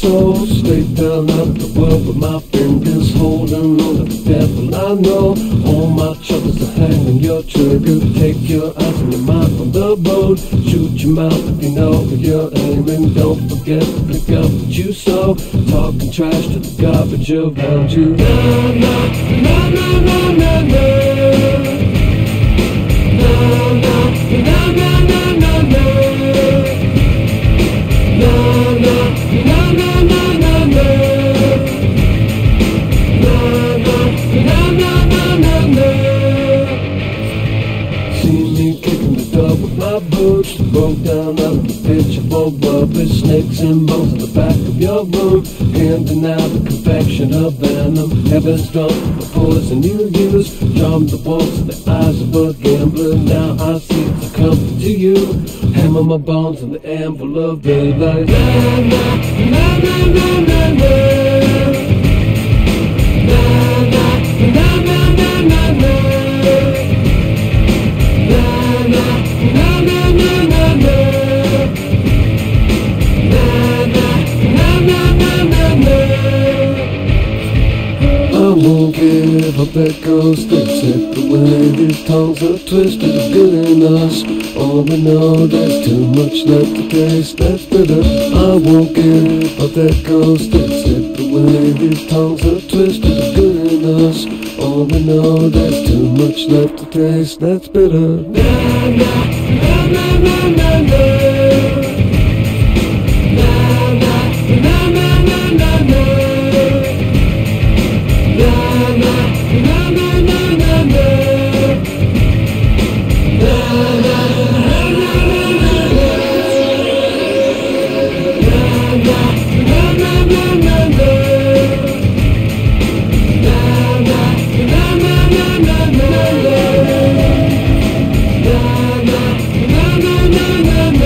soul. Straight down out of the world with my fingers holding on to the devil I know. All my troubles are hanging your trigger. Take your eyes and your mind from the road. Shoot your mouth if you know where you're aiming. Don't forget to pick up what you sow. Talking trash to the garbage around you. Na na na na na na na. Na na na na na na na. Na na na na na na na. Na na na na na na na. See me kicking the door with my boots. Broke down out of the pitch of old rubbish. Snakes and bones in the back of your room. Handing out the confection of venom. Heaven's drunk the poison you use. Charm the walls of the eyes of a gambler. Now I see it's a comfort to you. Hammer my bones in the anvil of daylight. Na na na na na na na. Na na na na na na na. Na na na na na na na. Na na na na na na na. I won't give up, that ghost. Except the way these tongues are twisted is good in us. All we know, there's too much left to taste, that's bitter. I won't give up, that ghost. Except the way these tongues are twisted is good in us. All we know, there's too much left to taste, that's bitter. Na na na na na na na. Na na na na na na na. Na na na na na na na. Na na na na na na na. Na na na na na na na. Na na na na na na na. Na na na na na na na.